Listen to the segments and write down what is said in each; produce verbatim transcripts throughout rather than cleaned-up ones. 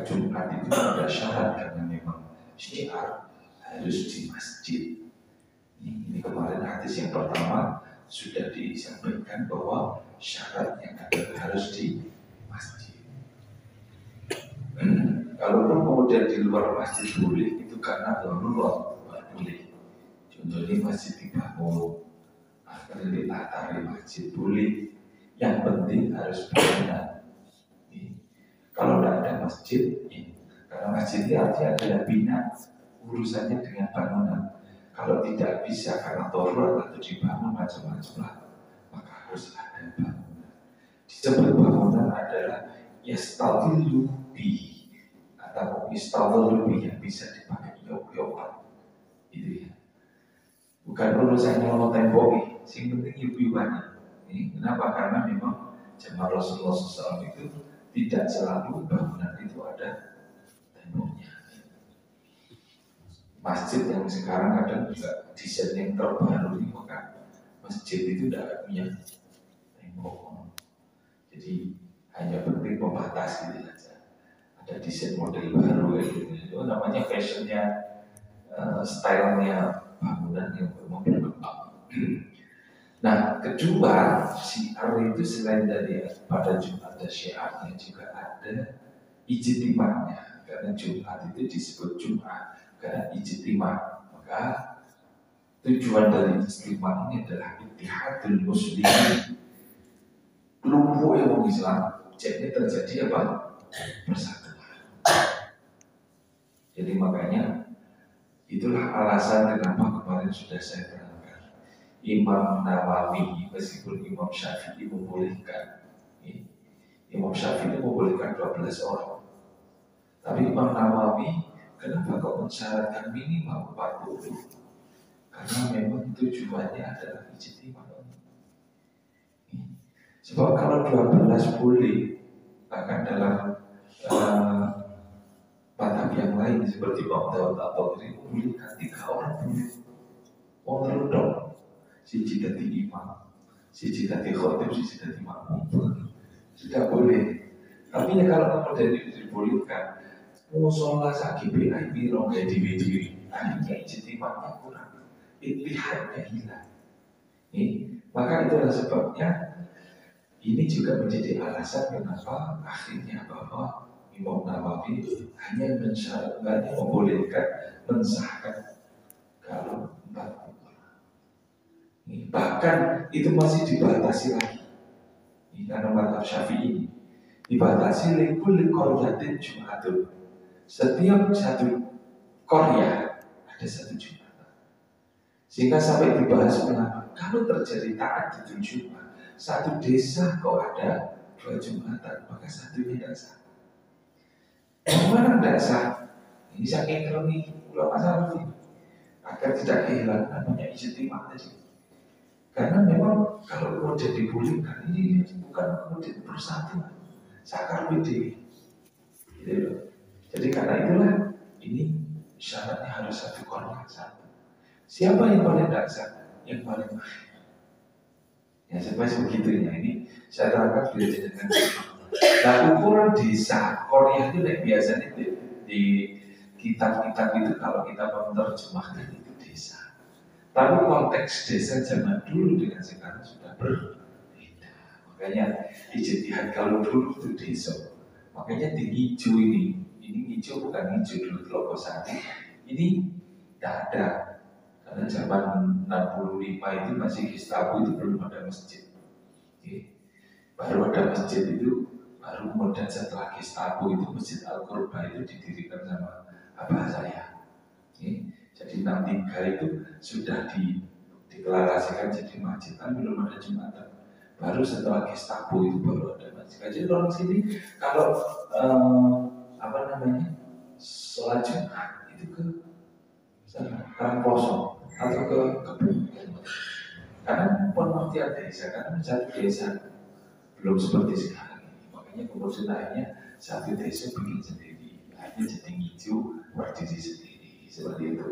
Jumat itu ada syarat karena memang syiar harus di masjid. Ini, ini kemarin hadis yang pertama sudah disampaikan bahwa syarat yang ada harus di masjid. Hmm, kalaupun kemudian di luar masjid boleh, itu karena darurat boleh. Contohnya masjid dibangun, akhirnya dilatari masjid boleh. Yang penting harus bangunan. Kalau tidak ada masjid, ya. Karena masjid itu artinya adalah bina, urusannya dengan bangunan. Kalau tidak bisa karena darurat atau dibangun macam-macam, maka harus ada bangunan. Disebut bangunan adalah yastadillu bi atau istadillu bi yang bisa dipakai yok-yokan. Itu ya. Bukan urusannya mau tembok, sing penting yuk-yukan. Ini kenapa? Karena memang zaman Rasulullah shallallahu alaihi wasallam itu tidak selalu bangunan itu ada temboknya. Masjid yang sekarang ada juga desain yang terbaru ini, maka masjid itu tidak punya tembok. Jadi hanya penting pembatas gitu saja. Ada desain model baru gitu. Itu namanya fashionnya, uh, stylenya bangunan yang berkembang. Nah, kedua, syiar itu selain dari pada Jumat ada syiarnya juga ada ijtima'nya. Karena Jumat itu disebut Jumat karena ijtima'. Maka tujuan dari ijtima' ini adalah ittihadul muslimin, kelompok yang Islam. Jadi terjadi apa? Persatuan. Jadi makanya itulah alasan kenapa kemarin sudah saya terangkan. Imam Nawawi meskipun Imam Syafi'i membolehkan, Imam Syafi'i membolehkan dua belas orang, tapi Imam Nawawi kenapa kok mensyaratkan minimal empat puluh? Karena memang tujuannya adalah ijtima'. Sebab kalau dua belas boleh, bahkan dalam uh, madhab yang lain seperti Imam Dawud atau ini membolehkan tiga orang boleh. Mau terus dong. Siji dadi imam, siji dadi khotib, siji dadi makmum, sudah boleh. Tapi ya kalau kemudian itu dibolehkan, musola sakit B I P rong kayak diwiri, akhirnya ijtima'nya kurang, ittihadnya hilang. Ini, maka itulah sebabnya ini juga menjadi alasan kenapa akhirnya bahwa Imam Nawawi hanya mensyaratkan, membolehkan, mensahkan kalau empat. Bahkan itu masih dibatasi lagi. Ini karena madhab Syafi'i dibatasi likulli qaryatin Jumatun. Setiap satu qarya ada satu Jumat. Sehingga sampai dibahas kenapa kalau terjadi taat di Jumat, satu desa kok ada dua Jumatan, maka satunya tidak sah. Bagaimana tidak sah? Ini saking kerni ulama salafi agar tidak kehilangan namanya ijtima' tadi. Karena memang kalau kemudian dibolehkan ini bukan kemudian bersatu, sakar beda. Gitu. Jadi karena itulah ini syaratnya harus satu korban satu. Siapa yang paling dasar? Yang paling akhir. Ya sebenarnya begitunya ini saya terangkan bila dengan. Nah ukuran desa Korea itu yang biasanya di, di kitab-kitab itu kalau kita menerjemahkan itu desa. Tapi konteks desa zaman dulu dengan sekarang sudah berbeda. Makanya ijtihad kalau dulu itu desa. Makanya di hijau ini, ini hijau bukan hijau dulu Logo Sari. Ini tidak ada. Karena zaman enam puluh lima itu masih Gestapo itu belum ada masjid. Oke. Baru ada masjid itu, baru kemudian setelah Gestapo itu Masjid Al-Qurba itu didirikan sama abah saya. Oke. Jadi enam puluh tiga itu sudah dideklarasikan jadi masjid, kan belum ada Jumatan. Baru setelah Gestapo itu baru ada masjid. Jadi orang sini kalau eh, apa namanya sholat Jumat itu ke Karang Kosong atau ke kebun. Karena pengertian desa, karena satu desa belum seperti sekarang ini. Makanya kemudian akhirnya satu desa bikin sendiri, akhirnya jadi hijau berdiri sendiri seperti itu.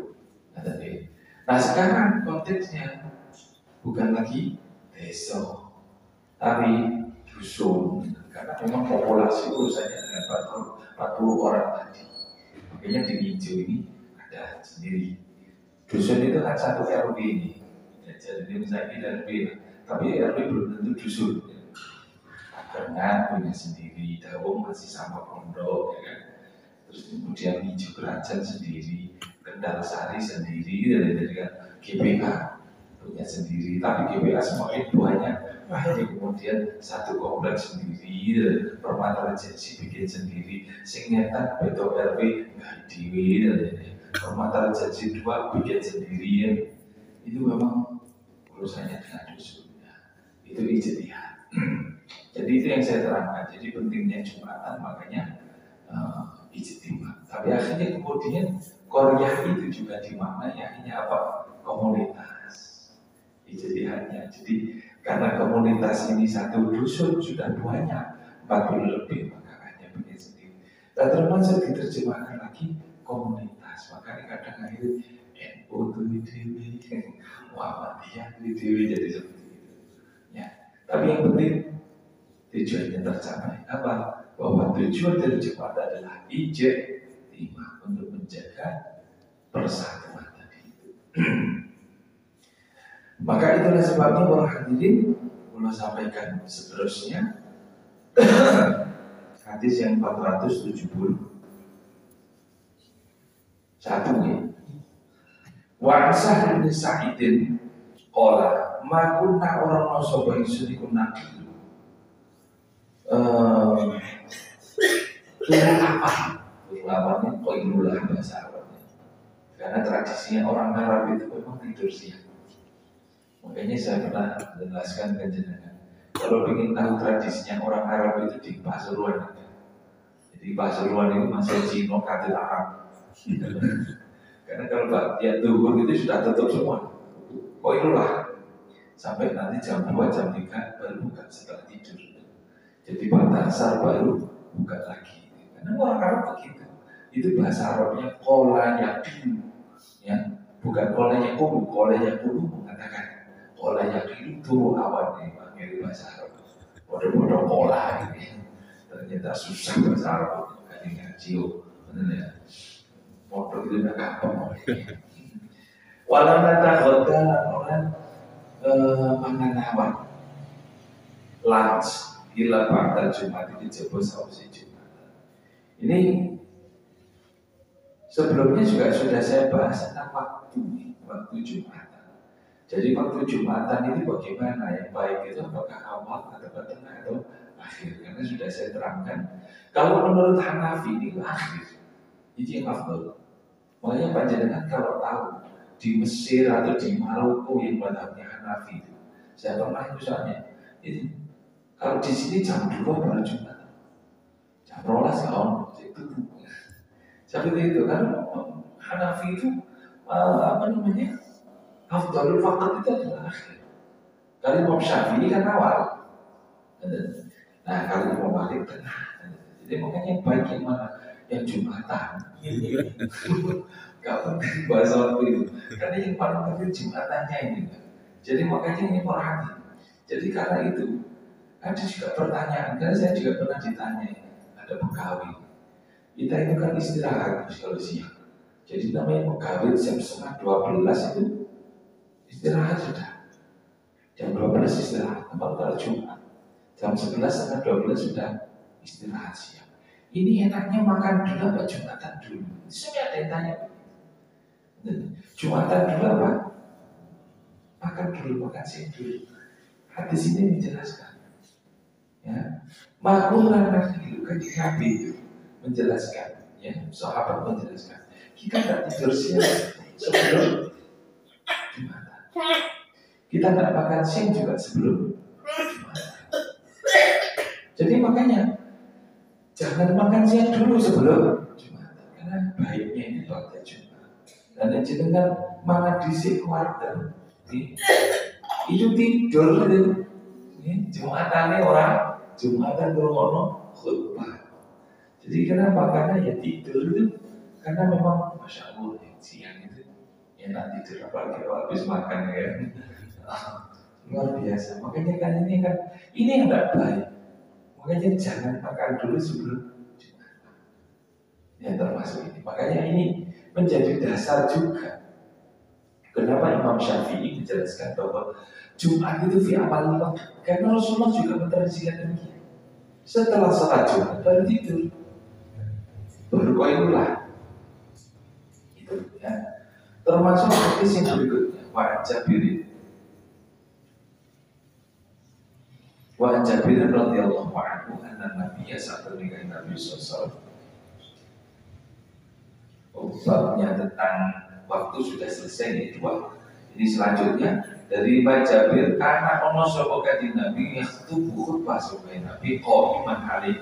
Nah sekarang konteksnya bukan lagi desa, tapi dusun, karena memang populasi urusannya dengan empat puluh orang tadi. Makanya di hijau ini ada sendiri. Dusun itu kan satu R W ini, ya, jadi misalnya R W, tapi R W belum tentu dusun. Karena punya sendiri, Dawung masih sama pondok, ya kan? Terus kemudian hijau kerajaan sendiri, Kendal Sari sendiri, dari dari G B A punya sendiri, tapi G B A semakin banyak. Akhirnya kemudian satu kompleks sendiri, Permata Regensi bikin sendiri, Singnetan Beto R W nggak diwi, Permata Regensi dua bikin sendiri. Itu memang urusannya dengan dusun. Itu ijtihad. Jadi itu yang saya terangkan. Jadi pentingnya Jumatan, makanya uh, ijtihad. Tapi akhirnya kemudian Korea itu juga dimaknai akhirnya apa? Komunitas. Ijtihadnya. Jadi karena komunitas ini satu dusun sudah banyak, empat puluh lebih, maka hanya punya sendiri. Dan termasuk diterjemahkan lagi komunitas. Makanya kadang akhirnya N U itu Dewi, Muhammadiyah itu Dewi, jadi seperti itu. Ya. Tapi yang penting tujuannya tercapai apa? Bahwa tujuan dari Jumatan adalah ijtihad untuk menjaga persatuan tadi itu. Maka itulah sebabnya para hadirin, Allah sampaikan seterusnya hadis yang empat ratus tujuh puluh satu ya. Wa Sa'id bin Sa'idin qala ma kunna orang nosoba isun iku nabi. Eh Turun apa? Turun apa ini? Koilulah bahasa Arabnya. Karena tradisinya orang Arab itu memang tidur siang. Makanya saya pernah menjelaskan ke jenengan. Kalau ingin tahu tradisinya orang Arab itu di Pasuruan. Jadi Pasuruan itu masih Cino Katil Arab. Karena kalau dia tuhur itu sudah tutup semua. Koilulah sampai nanti jam dua, jam tiga baru buka setelah tidur. Jadi pada asar baru buka lagi. Karena orang Arab begitu. Itu bahasa Arabnya kola yakin, ya, bukan kola yakulu. Kola yakulu mengatakan kola yakin itu awan nih, panggil bahasa Arab. Bodoh-bodoh kola ini. Ternyata susah bahasa Arab. Kadang ngaji, benar ya. Bodoh itu nggak gampang. Walau nata hotel orang pangan lunch gila pada Jumat itu jebol sausi Jumat. Ini sebelumnya juga sudah saya bahas tentang waktu, waktu Jumatan. Jadi waktu Jumatan ini bagaimana? Yang baik itu apakah awal atau tengah atau akhir? Karena sudah saya terangkan. Kalau menurut Hanafi ini akhir, itu yang afdal. Makanya panjenengan kalau tahu di Mesir atau di Maroko yang madhabnya Hanafi itu, saya pernah misalnya itu kalau di sini jam dua baru Jumatan, jam rolas tahun itu. Seperti itu kan, Hanafi itu uh, apa namanya? Afdalul waqt itu adalah akhir. Kalau Imam Syafi'i kan awal. Nah, kalau Imam Malik tengah. Jadi makanya yang baik yang mana? Yang Jumatan. Gak penting bahasa waktu itu. Karena yang paling penting Jumatannya ini. Jadi makanya ini perhati. Jadi karena itu ada juga pertanyaan. Karena saya juga pernah ditanya, ada pegawai. Kita itu kan istirahat kalau siang. Jadi namanya pegawai jam setengah dua belas itu istirahat sudah. Jam dua belas istirahat. Tempat kalau Jumat. Jam sebelas setengah dua belas sudah istirahat siang. Ini enaknya makan dulu apa Jumatan dulu? Sebenarnya ada yang tanya. Jumatan dulu apa? Makan dulu, makan siang dulu. Hadis ini menjelaskan. Ya, makulah dulu kan di Nabi itu menjelaskan, ya, sahabat menjelaskan. Kita tidak tidur siang sebelum Jumatan. Kita tidak makan siang juga sebelum Jumatan. Jadi makanya jangan makan siang dulu sebelum Jumatan, karena baiknya ini pada Jumat. Dan yang jenengan makan di si kuarter, itu tidur itu. Jumatannya orang Jumatan berono khutbah. Jadi kenapa? Karena ya tidur itu karena memang masya Allah ya, siang itu enak tidur apalagi kalau habis makan ya. Luar biasa. Makanya kan ini kan ini yang tidak baik. Makanya jangan makan dulu sebelum Jumatan. Ya termasuk ini. Makanya ini menjadi dasar juga. Kenapa Imam Syafi'i menjelaskan bahwa Jumat itu fi amal waktu? Karena Rasulullah juga mentradisikan demikian. Setelah sholat Jumat baru tidur, baru koilulah. Itu ya. Termasuk hadis yang berikutnya, wa Jabir. Wa Jabir radhiyallahu anhu anna Nabiya saat pernikahan Nabi sallallahu alaihi wasallam. Babnya tentang waktu sudah selesai nih dua. Ini selanjutnya dari Pak Jabir karena ono sapa kanjeng Nabi yang tubuh khutbah sapa Nabi qaiman alih.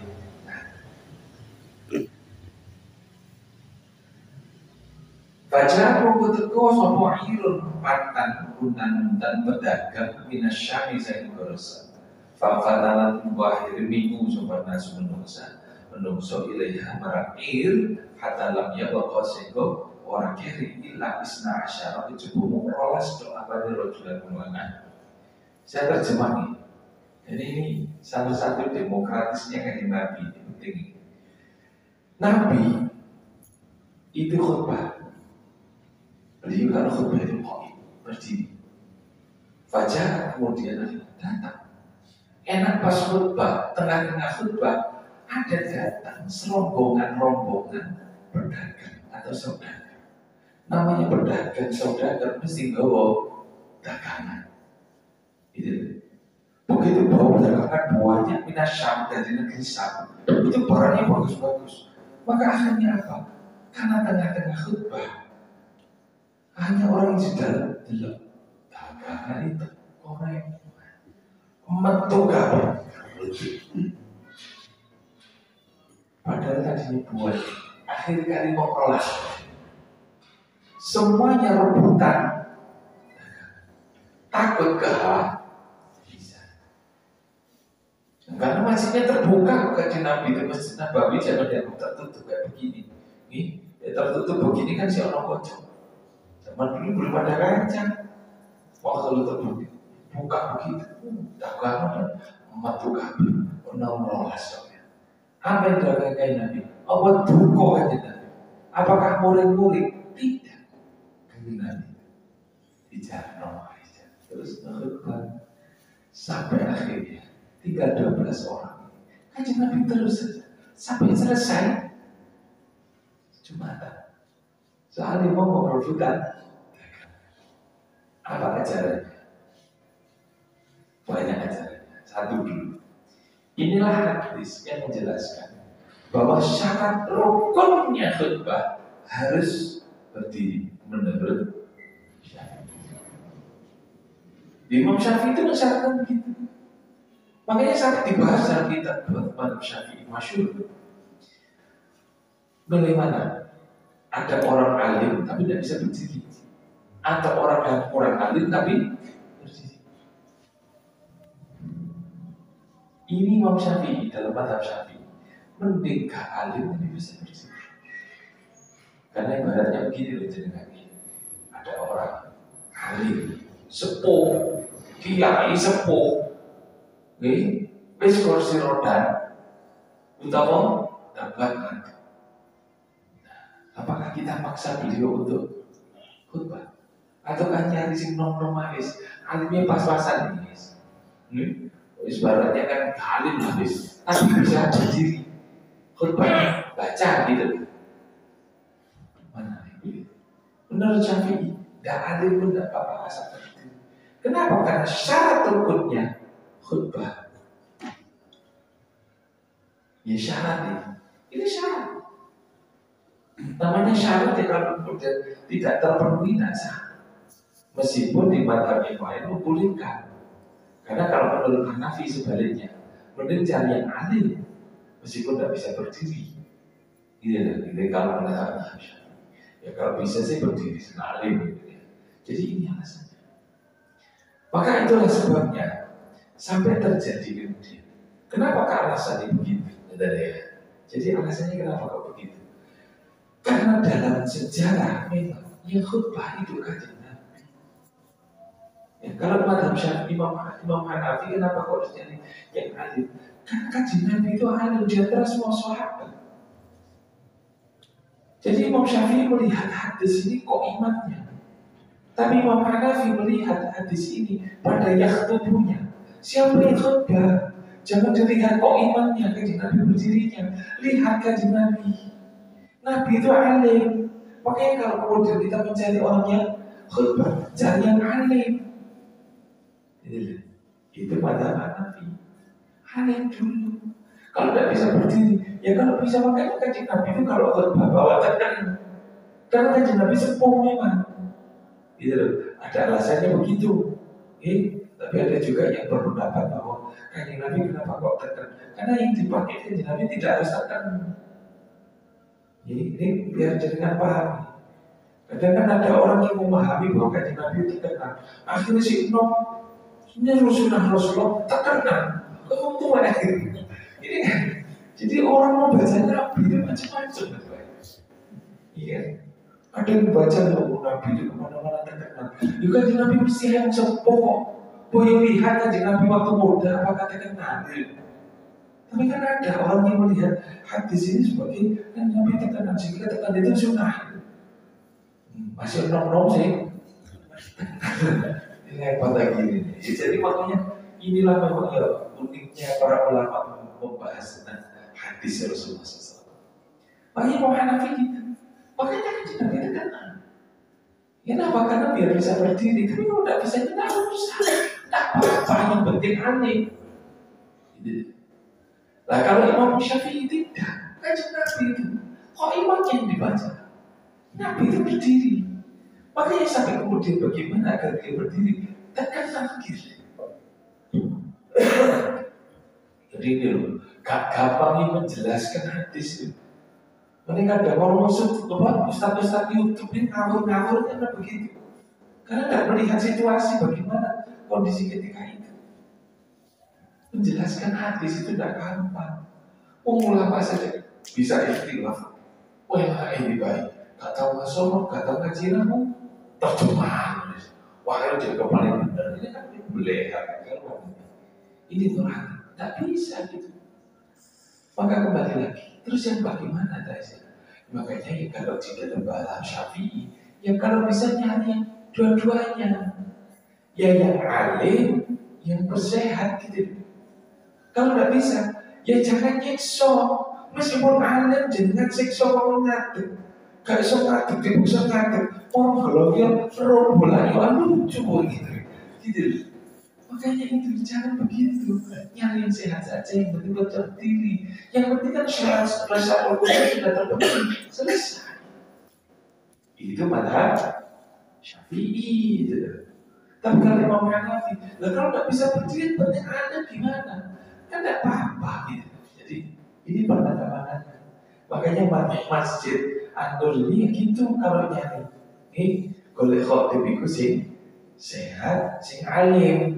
Baca buku teko sapa irun patan unan dan pedagang minasyami saing gorosa. Fa fatalat wahir minggu sapa nasu menungsa. Menungso ilaiha marakir hatta lam yabqa sego orang kiri illa isna asyara kecukup rolas doa pada rojulan pengulangan. Saya terjemahi. Jadi ini salah satu demokratisnya kanjeng Nabi penting. Nabi itu khutbah. Beliau kalau khutbah itu qaim berdiri. Fajar kemudian datang. Enak pas khutbah, tengah-tengah khutbah ada datang serombongan-rombongan pedagang atau saudagar. Namanya pedagang saudagar mesti bawa dagangan. Itu. Begitu bawa dagangan buahnya minasyam dari negeri Syam. Itu barangnya bagus-bagus. Maka akhirnya apa? Karena tengah-tengah khutbah hanya orang yang sudah delok dagangan itu korek metu gawe. Padahal tadinya buat akhir kali mau kelas semuanya rebutan takut kehabisan karena masjidnya terbuka ke Nabi itu masjid Nabawi jangan yang tertutup kayak begini nih ya tertutup begini kan si orang kocok zaman dulu belum ada kaca waktu lu terbuka buka begitu dagangan emat buka enam rolas apa yang dilakukan Nabi? Apa duko aja Nabi? Apakah murid-murid? Tidak. Kanjeng Nabi bicara aja. Terus khutbah sampai akhirnya tinggal dua belas orang. Kanjeng Nabi terus saja sampai selesai Jumatan. Soalnya mau merebutan apa acaranya? Banyak acaranya. Satu dulu. Inilah hadis yang menjelaskan bahwa syarat rukunnya khutbah harus berdiri menurut Syafi'i. Imam Syafi'i itu mensyaratkan begitu. Makanya sangat dibahas dalam kitab Imam Syafi'i masyhur. Bagaimana? Ada orang alim tapi tidak bisa berdiri, atau orang yang kurang alim tapi berdiri. Ini Imam Syafi'i dalam mazhab Syafi'i mending gak alim tapi bisa berdiri. Karena ibaratnya begini loh jenengan. Ada orang alim, sepuh, kiai sepuh, nih, wis kursi roda, utawa dapat. Apakah kita maksa beliau untuk khutbah? Atau kan nyari sing nom-nom manis, alimnya pas-pasan ini, nih? Ibaratnya kan alim habis, tapi bisa berdiri khutbah, baca gitu. Mana ini? Menurut Syafi'i, tidak alim pun tidak apa-apa asal berdiri. Kenapa? Karena syarat rukunnya khutbah. Ya syarat ini, ini syarat. Namanya syarat ya kalau kemudian tidak terpenuhi tidak sah. Meskipun di mazhab yang lain membolehkan. Karena kalau menurut Hanafi sebaliknya, mending cari yang alim meskipun tidak bisa berdiri. Gitu ya, gitu kalau menurut Hanafi. Ya kalau bisa sih berdiri alim gitu ya. Jadi ini alasannya. Maka itulah sebabnya sampai terjadi kemudian. Kenapa alasannya begitu? Ya. Jadi alasannya kenapa kok begitu? Karena dalam sejarah memang yang khutbah itu kanjeng Nabi. Ya, kalau mazhab Syafi'i Imam Imam Hanafi kenapa kok terjadi yang alim? Karena kajian Nabi itu alim di antara semua sahabat. Jadi Imam Syafi'i melihat hadis ini kok imannya. Tapi Imam Hanafi melihat hadis ini pada yakhtubunya. Siapa yang khutbah? Jangan dilihat kok imannya, kajian Nabi berdirinya. Lihat kajian Nabi. Nabi itu alim. Makanya kalau kemudian kita mencari orang yang khutbah, cari yang alim. Itu pada Hanafi. Alim dulu. Kalau tidak bisa berdiri, ya kalau bisa makanya kajian Nabi itu kalau khutbah bawa tekan. Karena kajian Nabi sepuh memang. Gitu loh. Ada alasannya begitu. Eh, tapi ada juga yang berpendapat bahwa kajian Nabi kenapa kok tekan? Karena yang dipakai kajian Nabi tidak harus tekan. Jadi ini biar jenengan paham. Kadang kan ada orang yang memahami bahwa kajian Nabi itu tekan. Akhirnya si Ibnu ini Rasulullah Rasulullah tekan. Kamu tua akhirnya. Ini kan. Jadi orang mau baca Nabi itu macam-macam. Iya. Ada yang baca loh Nabi itu kemana-mana terkenal. Juga di Nabi mesti yang sepuh. Boleh lihat kan di Nabi waktu muda apakah terkenal. Tapi kan ada orang yang melihat hadis ini sebagai kan Nabi terkenal. Jika terkenal itu sunnah. Masih nom-nom sih. Ini hebat lagi ini. Jadi makanya inilah memang ya uniknya para ulama membahas tentang hadis Rasulullah shallallahu alaihi wasallam. Makanya mau Hanafi gitu. Makanya kajian Nabi itu terkenal. Kenapa? Karena biar bisa berdiri. Tapi kalau tidak bisa, tidak usah. Tidak apa-apa, yang penting aneh. Nah kalau Imam Syafi'i tidak, kajian Nabi itu kok imannya yang dibaca? Nabi itu berdiri. Makanya sampai kemudian bagaimana agar dia berdiri? Tekan takdir. Jadi ini loh, gak gampang menjelaskan hadis itu. Mereka ada orang masuk apa ustaz-ustaz YouTube ini ngawur-ngawur karena begitu. Karena tidak melihat situasi bagaimana kondisi ketika itu. Menjelaskan hadis itu tidak gampang. Ulama saja bisa ikhtilaf. Wah ini baik. Gak tahu masalah, gak tahu kajianmu, terjemahan. Wah itu juga paling benar. Ini kan belehat. Ini nurani. Tidak bisa gitu. Maka kembali lagi. Terus yang bagaimana tadi? Makanya ya kalau di dalam bahasa Syafi'i, ya kalau bisa nyari yang dua-duanya, ya yang alim, yang bersehat gitu. Kalau nggak bisa, ya jangan nyekso. Meskipun alim, jangan sekso kalau ngadep. Gak iso ngadep, dia bisa ngadep. Orang kalau dia roh bola, ya lucu gitu. Gitu. Makanya itu jangan begitu. Yang yang sehat saja, yang penting betul diri. Yang penting kan rasa rasa organisasi sudah terpenuhi, selesai. Itu madhab Syafi'i itu. Tapi kalau Imam Hanafi, lah kalau nggak bisa berdiri, penting ada gimana? Kan nggak apa-apa gitu. Jadi ini pertanda-tandanya. Makanya masjid An-Nur ini gitu kalau nyari. Ini golek khotib itu sing sehat, sing alim.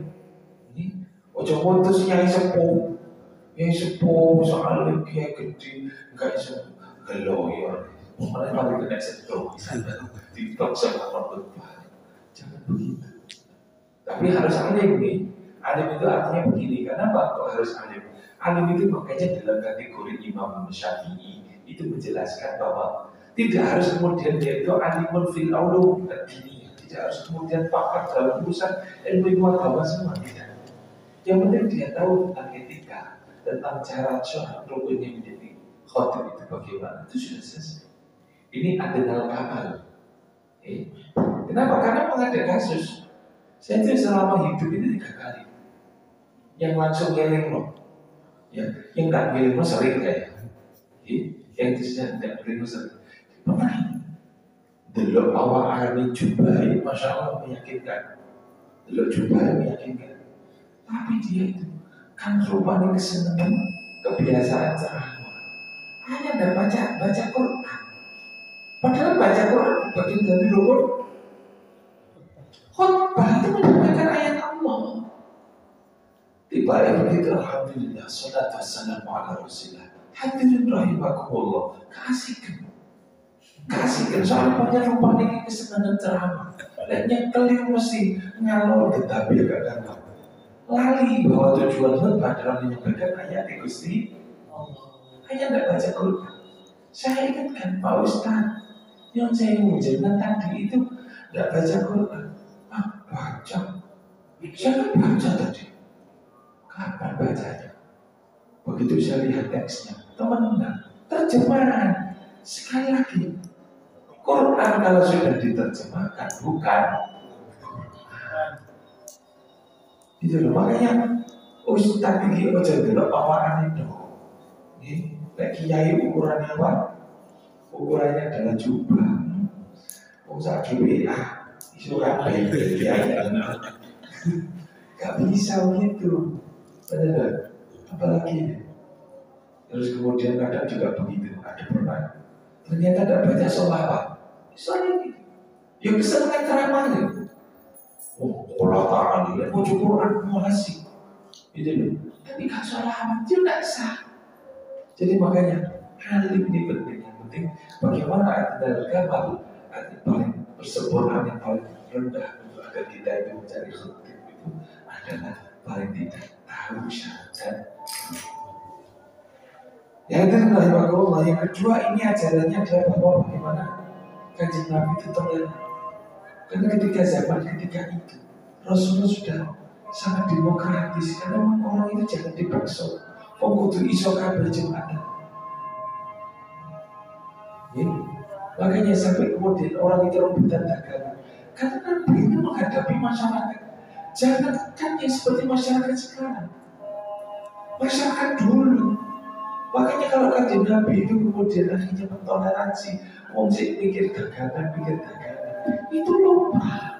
Ojo putus yang sepuh, yang sepuh soal lebih gede, enggak iso geloyor. Mulai paling kena sentuh, TikTok sama khutbah. Jangan begitu. Tapi harus alim nih. Alim itu artinya begini. Kenapa kok harus alim? Alim itu makanya dalam kategori Imam Syafi'i itu menjelaskan bahwa tidak harus kemudian dia itu alimun fil ulum ad-diniyah. Tidak harus kemudian pakar dalam urusan ilmu agama semua tidak. Yang penting dia tahu tentang etika, tentang cara syarah rukunnya menjadi khotib itu bagaimana, itu sudah selesai. Ini adnal kamal. Eh, kenapa? Karena menghadapi kasus. Saya itu selama hidup itu tiga kali. Yang langsung ngeling loh, ya, yang nggak ngeling loh sering kayak, eh, yang tidak nggak ngeling loh sering. Pernah? Delok awal army Jubai, masya Allah meyakinkan. Delok Jubai meyakinkan. Tapi dia itu kan rupanya kesenangan, kebiasaan ceramah. Hanya tidak baca baca Quran. Padahal baca Quran bagian dari rukun. Khutbah itu menyampaikan ayat Allah. Tiba-tiba begitu, alhamdulillah, salatu wassalamu ala rasulillah. Hadirin rahimakumullah, kasihkan, kasihkan. Soalnya banyak rupanya kesenangan ceramah. Dan yang keliru mesti ngalor tetapi agak gampang. lali bahwa tujuan khutbah adalah menyampaikan ayat Gusti Allah. Hanya tidak baca Quran. Saya ingatkan Pak Ustaz, yang saya ujian tadi itu tidak baca Quran. Ah, baca. Saya kan baca tadi. Kapan bacanya? Begitu saya lihat teksnya, teman-teman, terjemahan. Sekali lagi, Quran kalau sudah diterjemahkan bukan Quran. Itu loh, makanya Ustaz ini aja dulu awalan itu. Ini, kiai ukurannya apa? Ukurannya adalah jubah. Usah G B A, isu kabeh kiai. Gak bisa begitu, benar. Apalagi terus kemudian kadang juga begitu, ada pernah ternyata tidak baca sholawat. Soalnya gitu, ya kesenangan ceramahnya. Oh, kalau tak ada, mau Quran masih, itu loh. Tapi gak sholawat, itu tidak sah. Jadi makanya hal ini penting. Yang penting bagaimana arti gamal, arti paling persempurnaan yang paling rendah untuk agar kita itu mencari khutbah itu adalah paling tidak tahu syarat. Yang kedua, Allah. Yang kedua ini ajarannya adalah bahwa bagaimana Kanjeng Nabi itu toleran. Karena ketika zaman ketika itu Rasulullah sudah sangat demokratis. Karena orang itu jangan dipaksa. Oh, kudu iso kabeh Jumatan. Ya, makanya sampai kemudian orang itu rebutan dagangan. Karena Nabi itu menghadapi masyarakat. Jangan kan yang seperti masyarakat sekarang. Masyarakat dulu. Makanya kalau Kanjeng Nabi itu kemudian akhirnya mentoleransi, mau sih pikir dagangan, pikir dagangan, itu lupa.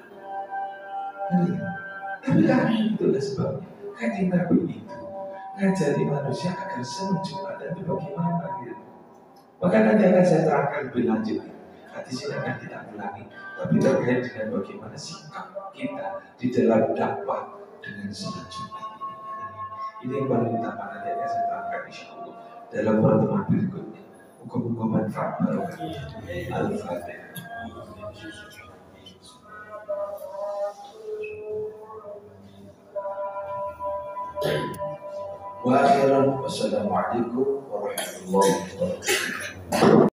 Tapi karena itulah sebabnya Kanjeng Nabi itu ngajari manusia agar senang Jumatan itu bagaimana gitu. Maka nanti akan saya terangkan lebih lanjut. Hadis ini akan kita ulangi, tapi terkait dengan bagaimana sikap kita di dalam dakwah dengan senang Jumat. Ini yang paling utama, nanti akan saya terangkan insya Allah dalam pertemuan berikutnya. Muka-muka manfaat barokah. Al-Fatihah. Wa akhiran wassalamualaikum warahmatullahi wabarakatuh.